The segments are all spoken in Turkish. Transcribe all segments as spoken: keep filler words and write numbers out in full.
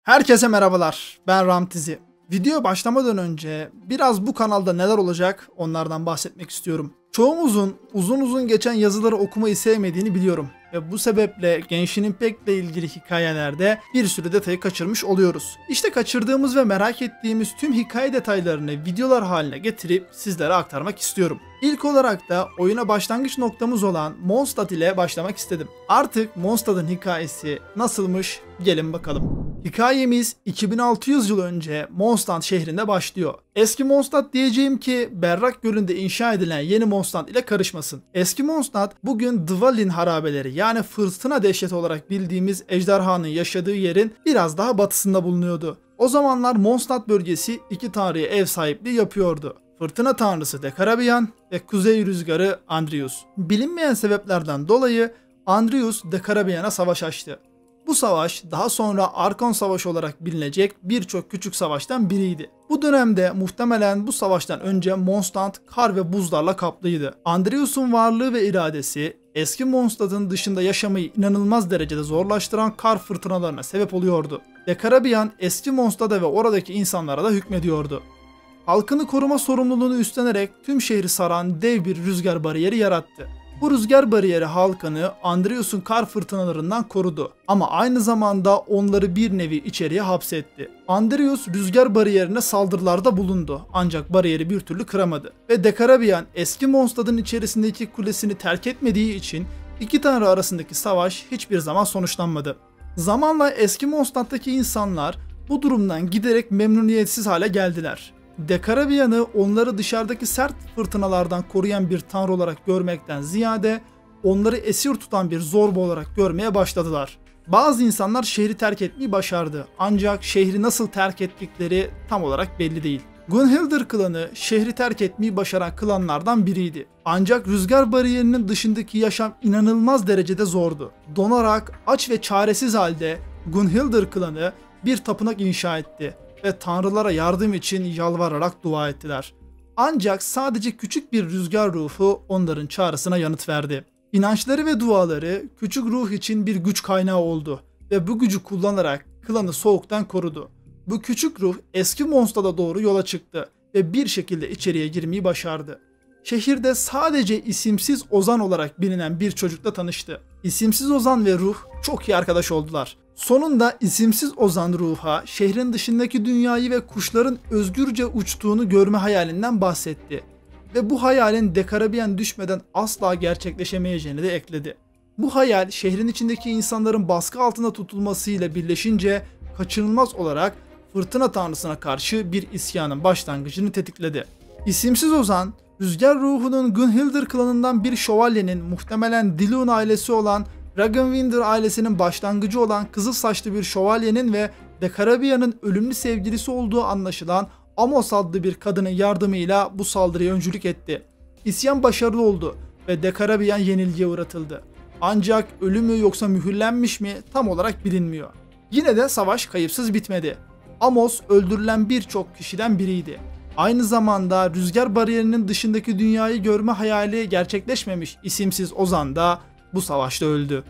Herkese merhabalar, ben Ramtizi. Video başlamadan önce biraz bu kanalda neler olacak onlardan bahsetmek istiyorum. Çoğumuzun uzun uzun geçen yazıları okumayı sevmediğini biliyorum ve bu sebeple Genshin Impact'le ilgili hikayelerde bir sürü detayı kaçırmış oluyoruz. İşte kaçırdığımız ve merak ettiğimiz tüm hikaye detaylarını videolar haline getirip sizlere aktarmak istiyorum. İlk olarak da oyuna başlangıç noktamız olan Mondstadt ile başlamak istedim. Artık Mondstadt'ın hikayesi nasılmış gelin bakalım. Hikayemiz iki bin altı yüz yıl önce Mondstadt şehrinde başlıyor. Eski Mondstadt diyeceğim ki Berrak Gölü'nde inşa edilen yeni Mondstadt ile karışmasın. Eski Mondstadt bugün Dvalin harabeleri yani fırtına dehşeti olarak bildiğimiz ejderhanın yaşadığı yerin biraz daha batısında bulunuyordu. O zamanlar Mondstadt bölgesi iki tanrıya ev sahipliği yapıyordu. Fırtına tanrısı Dekarabian ve kuzey rüzgarı Andrius. Bilinmeyen sebeplerden dolayı Andrius Dekarabian'a savaş açtı. Bu savaş daha sonra Arkon Savaşı olarak bilinecek birçok küçük savaştan biriydi. Bu dönemde muhtemelen bu savaştan önce Mondstadt kar ve buzlarla kaplıydı. Andrius'un varlığı ve iradesi eski Mondstadt'ın dışında yaşamayı inanılmaz derecede zorlaştıran kar fırtınalarına sebep oluyordu. Dekarabian eski Mondstadt'a ve oradaki insanlara da hükmediyordu. Halkını koruma sorumluluğunu üstlenerek tüm şehri saran dev bir rüzgar bariyeri yarattı. Bu rüzgar bariyeri halkını Andrius'un kar fırtınalarından korudu ama aynı zamanda onları bir nevi içeriye hapsetti. Andrius rüzgar bariyerine saldırılarda bulundu ancak bariyeri bir türlü kıramadı ve Dekarabian eski Mondstadt'ın içerisindeki kulesini terk etmediği için iki tanrı arasındaki savaş hiçbir zaman sonuçlanmadı. Zamanla eski Mondstadt'taki insanlar bu durumdan giderek memnuniyetsiz hale geldiler. Dekarabian'ı onları dışarıdaki sert fırtınalardan koruyan bir tanrı olarak görmekten ziyade onları esir tutan bir zorba olarak görmeye başladılar. Bazı insanlar şehri terk etmeyi başardı ancak şehri nasıl terk ettikleri tam olarak belli değil. Gunhildr klanı şehri terk etmeyi başaran klanlardan biriydi. Ancak rüzgar bariyerinin dışındaki yaşam inanılmaz derecede zordu. Donarak, aç ve çaresiz halde Gunhildr klanı bir tapınak inşa etti ve tanrılara yardım için yalvararak dua ettiler. Ancak sadece küçük bir rüzgar ruhu onların çağrısına yanıt verdi. İnançları ve duaları küçük ruh için bir güç kaynağı oldu ve bu gücü kullanarak klanı soğuktan korudu. Bu küçük ruh eski Mondstadt'a doğru yola çıktı ve bir şekilde içeriye girmeyi başardı. Şehirde sadece isimsiz Ozan olarak bilinen bir çocukla tanıştı. İsimsiz Ozan ve ruh çok iyi arkadaş oldular. Sonunda isimsiz Ozan ruha şehrin dışındaki dünyayı ve kuşların özgürce uçtuğunu görme hayalinden bahsetti. Ve bu hayalin Dekarabian düşmeden asla gerçekleşemeyeceğini de ekledi. Bu hayal şehrin içindeki insanların baskı altında tutulmasıyla birleşince kaçınılmaz olarak fırtına tanrısına karşı bir isyanın başlangıcını tetikledi. İsimsiz Ozan, rüzgar ruhunun Gunhildr klanından bir şövalyenin muhtemelen Dilun ailesi olan Ragnvindr ailesinin başlangıcı olan kızıl saçlı bir şövalyenin ve Dekarabian'ın ölümlü sevgilisi olduğu anlaşılan Amos adlı bir kadının yardımıyla bu saldırıya öncülük etti. İsyan başarılı oldu ve Dekarabian yenilgiye uğratıldı. Ancak ölü mü yoksa mühürlenmiş mi tam olarak bilinmiyor. Yine de savaş kayıpsız bitmedi. Amos öldürülen birçok kişiden biriydi. Aynı zamanda rüzgar bariyerinin dışındaki dünyayı görme hayali gerçekleşmemiş isimsiz Ozan da bu savaşta öldü.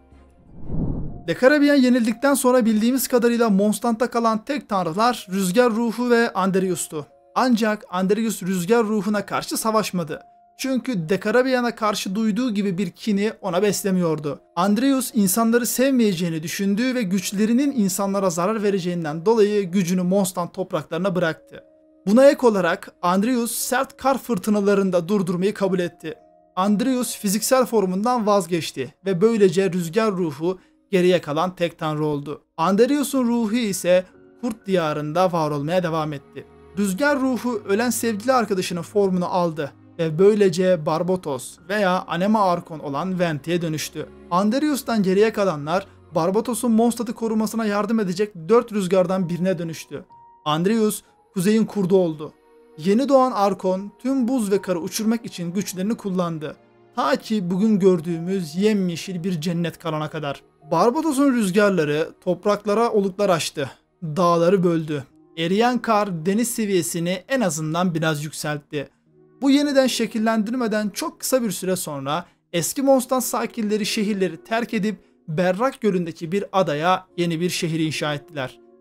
Dekarabian yenildikten sonra bildiğimiz kadarıyla Mondstadt'ta kalan tek tanrılar rüzgar ruhu ve Andrius'tu. Ancak Andrius rüzgar ruhuna karşı savaşmadı. Çünkü Dekarabian'a karşı duyduğu gibi bir kini ona beslemiyordu. Andrius insanları sevmeyeceğini düşündüğü ve güçlerinin insanlara zarar vereceğinden dolayı gücünü Mondstadt topraklarına bıraktı. Buna ek olarak Andrius sert kar fırtınalarında durdurmayı kabul etti. Andrius fiziksel formundan vazgeçti ve böylece rüzgar ruhu geriye kalan tek tanrı oldu. Andrius'un ruhu ise Kurt diyarında var olmaya devam etti. Rüzgar ruhu ölen sevgili arkadaşının formunu aldı ve böylece Barbatos veya Anema Arkon olan Venti'ye dönüştü. Andrius'tan geriye kalanlar Barbatos'un Mondstadt'ı korumasına yardım edecek dört rüzgardan birine dönüştü. Andrius kuzeyin kurdu oldu. Yeni doğan Arkon tüm buz ve karı uçurmak için güçlerini kullandı. Ta ki bugün gördüğümüz yemyeşil bir cennet kalana kadar. Barbatos'un rüzgarları topraklara oluklar açtı. Dağları böldü. Eriyen kar deniz seviyesini en azından biraz yükseltti. Bu yeniden şekillendirmeden çok kısa bir süre sonra eski Mondstadt sakinleri şehirleri terk edip Berrak Gölü'ndeki bir adaya yeni bir şehir inşa ettiler.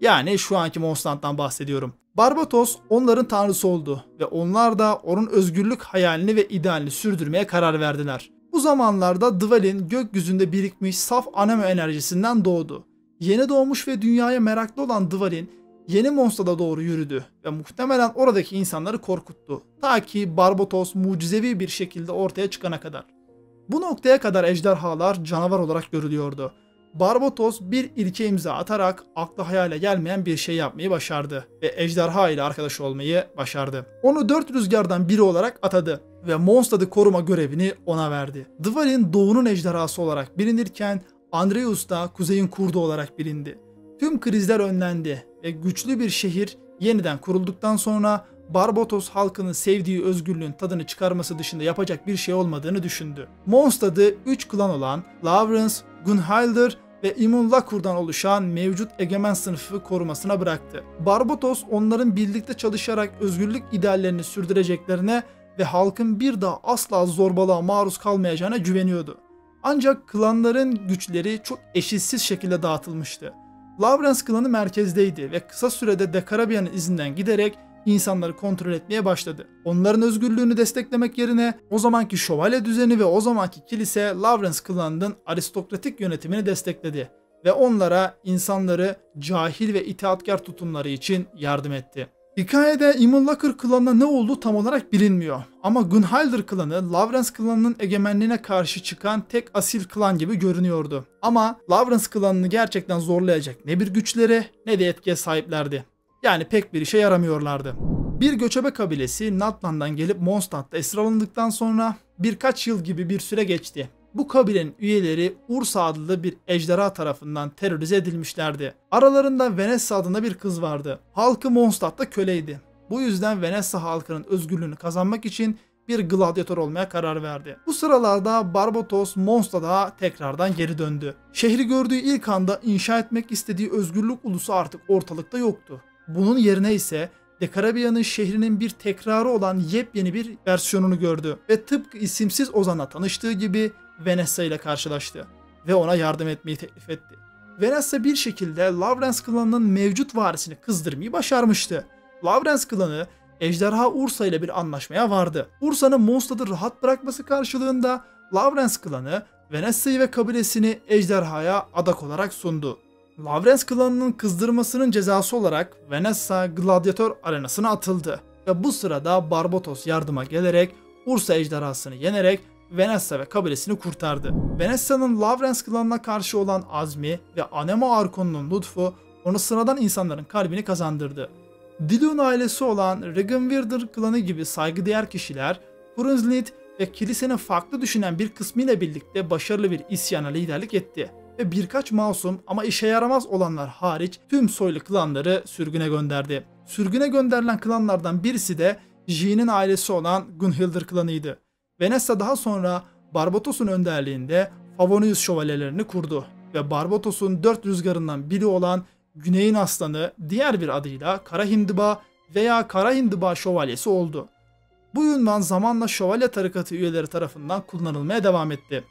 Yani şu anki Mondstadt'tan bahsediyorum. Barbatos onların tanrısı oldu ve onlar da onun özgürlük hayalini ve idealini sürdürmeye karar verdiler. Bu zamanlarda Dwalin gökyüzünde birikmiş saf anemo enerjisinden doğdu. Yeni doğmuş ve dünyaya meraklı olan Dwalin yeni Mondstadt'a doğru yürüdü ve muhtemelen oradaki insanları korkuttu. Ta ki Barbatos mucizevi bir şekilde ortaya çıkana kadar. Bu noktaya kadar ejderhalar canavar olarak görülüyordu. Barbatos bir ilke imza atarak akla hayale gelmeyen bir şey yapmayı başardı ve ejderha ile arkadaş olmayı başardı. Onu dört rüzgardan biri olarak atadı ve Mondstadt'ı koruma görevini ona verdi. Dwalin doğunun ejderhası olarak bilinirken Andreus da kuzeyin kurdu olarak bilindi. Tüm krizler önlendi ve güçlü bir şehir yeniden kurulduktan sonra Barbatos halkının sevdiği özgürlüğün tadını çıkarması dışında yapacak bir şey olmadığını düşündü. Mondstadt'ı üç klan olan Lavrens, Gunhildr ve Immunlakur'dan oluşan mevcut egemen sınıfı korumasına bıraktı. Barbatos onların birlikte çalışarak özgürlük ideallerini sürdüreceklerine ve halkın bir daha asla zorbalığa maruz kalmayacağına güveniyordu. Ancak klanların güçleri çok eşitsiz şekilde dağıtılmıştı. Lavrens klanı merkezdeydi ve kısa sürede Dekarabian'ın izinden giderek insanları kontrol etmeye başladı. Onların özgürlüğünü desteklemek yerine o zamanki şövalye düzeni ve o zamanki kilise Lavrens klanının aristokratik yönetimini destekledi ve onlara insanları cahil ve itaatkar tutumları için yardım etti. Hikayede Immunlakur klanına ne olduğu tam olarak bilinmiyor ama Gunhildr klanı Lavrens klanının egemenliğine karşı çıkan tek asil klan gibi görünüyordu. Ama Lavrens klanını gerçekten zorlayacak ne bir güçleri ne de etkiye sahiplerdi. Yani pek bir işe yaramıyorlardı. Bir göçebe kabilesi Natlan'dan gelip Mondstadt'ta esir alındıktan sonra birkaç yıl gibi bir süre geçti. Bu kabilenin üyeleri Ursa adlı bir ejderha tarafından terörize edilmişlerdi. Aralarında Vanessa adında bir kız vardı. Halkı Mondstadt'ta köleydi. Bu yüzden Vanessa halkının özgürlüğünü kazanmak için bir gladyatör olmaya karar verdi. Bu sıralarda Barbatos Mondstadt'a tekrardan geri döndü. Şehri gördüğü ilk anda inşa etmek istediği özgürlük ulusu artık ortalıkta yoktu. Bunun yerine ise Dekarabian'ın şehrinin bir tekrarı olan yepyeni bir versiyonunu gördü ve tıpkı isimsiz Ozan'la tanıştığı gibi Vanessa ile karşılaştı ve ona yardım etmeyi teklif etti. Vanessa bir şekilde Lavrens klanının mevcut varisini kızdırmayı başarmıştı. Lavrens klanı ejderha Ursa ile bir anlaşmaya vardı. Ursa'nın Mondstadt'ı rahat bırakması karşılığında Lavrens klanı Vanessa'yı ve kabilesini ejderhaya adak olarak sundu. Lavrens klanının kızdırmasının cezası olarak Vanessa gladyatör arenasına atıldı ve bu sırada Barbatos yardıma gelerek Ursa ejderhasını yenerek Vanessa ve kabilesini kurtardı. Vanessa'nın Lavrens klanına karşı olan azmi ve Anemo Arkon'un lütfu onu sıradan insanların kalbini kazandırdı. Dilun ailesi olan Regenvirdir klanı gibi saygıdeğer kişiler Hurunzlid ve kilisenin farklı düşünen bir kısmıyla birlikte başarılı bir isyana liderlik etti ve birkaç masum ama işe yaramaz olanlar hariç tüm soylu klanları sürgüne gönderdi. Sürgüne gönderilen klanlardan birisi de Jin'in ailesi olan Gunhildr klanıydı. Vanessa daha sonra Barbatos'un önderliğinde Favonius şövalyelerini kurdu ve Barbatos'un dört rüzgarından biri olan Güney'in aslanı diğer bir adıyla Kara Hindiba veya Kara Hindiba şövalyesi oldu. Bu ünvan zamanla şövalye tarikatı üyeleri tarafından kullanılmaya devam etti.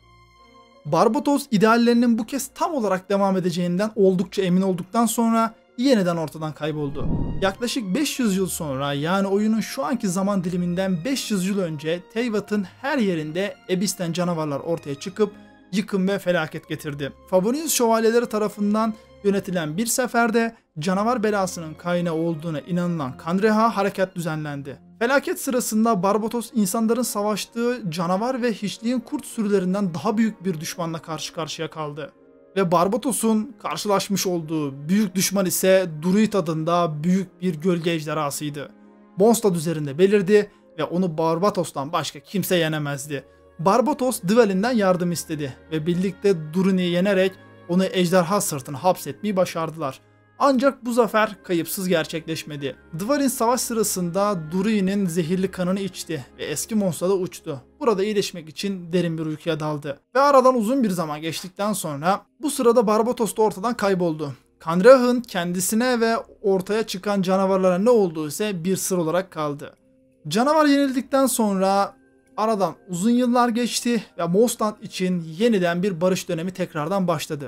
Barbatos ideallerinin bu kez tam olarak devam edeceğinden oldukça emin olduktan sonra yeniden ortadan kayboldu. Yaklaşık beş yüz yıl sonra, yani oyunun şu anki zaman diliminden beş yüz yıl önce, Teyvat'ın her yerinde Abyss'ten canavarlar ortaya çıkıp yıkım ve felaket getirdi. Favonius şövalyeleri tarafından yönetilen bir seferde canavar belasının kaynağı olduğuna inanılan Kandreha harekat düzenlendi. Felaket sırasında Barbatos insanların savaştığı canavar ve hiçliğin kurt sürülerinden daha büyük bir düşmanla karşı karşıya kaldı. Ve Barbatos'un karşılaşmış olduğu büyük düşman ise Druid adında büyük bir gölge ejderhasıydı. Mondstadt üzerinde belirdi ve onu Barbatos'tan başka kimse yenemezdi. Barbatos Dwalin'den yardım istedi ve birlikte Durin'i yenerek onu ejderha sırtına hapsetmeyi başardılar. Ancak bu zafer kayıpsız gerçekleşmedi. Dwalin savaş sırasında Durin'in zehirli kanını içti ve eski Mondstadt'a uçtu. Burada iyileşmek için derin bir uykuya daldı. Ve aradan uzun bir zaman geçtikten sonra bu sırada Barbatos da ortadan kayboldu. Kandrah'ın kendisine ve ortaya çıkan canavarlara ne olduğu ise bir sır olarak kaldı. Canavar yenildikten sonra aradan uzun yıllar geçti ve Mondstadt için yeniden bir barış dönemi tekrardan başladı.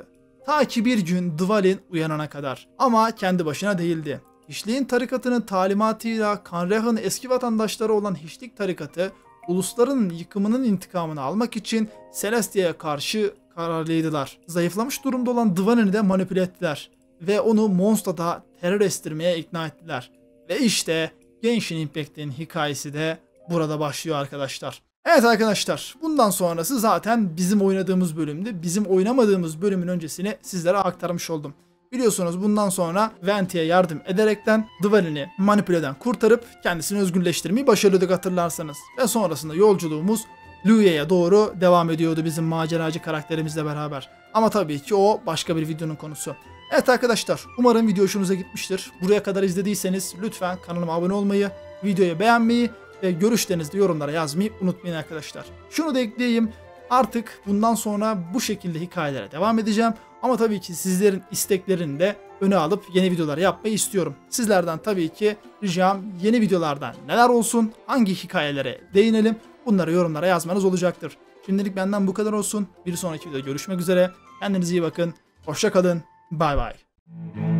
Ta ki bir gün Dvalin uyanana kadar. Ama kendi başına değildi. Hiçliğin tarikatının talimatıyla Kanreh'in eski vatandaşları olan Hiçlik tarikatı, ulusların yıkımının intikamını almak için Celestia'ya karşı kararlıydılar. Zayıflamış durumda olan Dvalin'i de manipüle ettiler ve onu Mondstadt'a terör estirmeye ikna ettiler. Ve işte Genshin Impact'in hikayesi de burada başlıyor arkadaşlar. Evet arkadaşlar, bundan sonrası zaten bizim oynadığımız bölümdü. Bizim oynamadığımız bölümün öncesini sizlere aktarmış oldum. Biliyorsunuz bundan sonra Venti'ye yardım ederekten Dvalin'i manipüleden kurtarıp kendisini özgürleştirmeyi başarıyorduk hatırlarsanız. Ve sonrasında yolculuğumuz Liyue'ye doğru devam ediyordu bizim maceracı karakterimizle beraber. Ama tabii ki o başka bir videonun konusu. Evet arkadaşlar, umarım video hoşunuza gitmiştir. Buraya kadar izlediyseniz lütfen kanalıma abone olmayı, videoyu beğenmeyi ve görüşlerinizi de yorumlara yazmayı unutmayın arkadaşlar. Şunu da ekleyeyim. Artık bundan sonra bu şekilde hikayelere devam edeceğim. Ama tabii ki sizlerin isteklerini de öne alıp yeni videolar yapmayı istiyorum. Sizlerden tabii ki ricam yeni videolardan neler olsun, hangi hikayelere değinelim, bunları yorumlara yazmanız olacaktır. Şimdilik benden bu kadar olsun. Bir sonraki videoda görüşmek üzere. Kendinize iyi bakın. Hoşça kalın. Bay bay.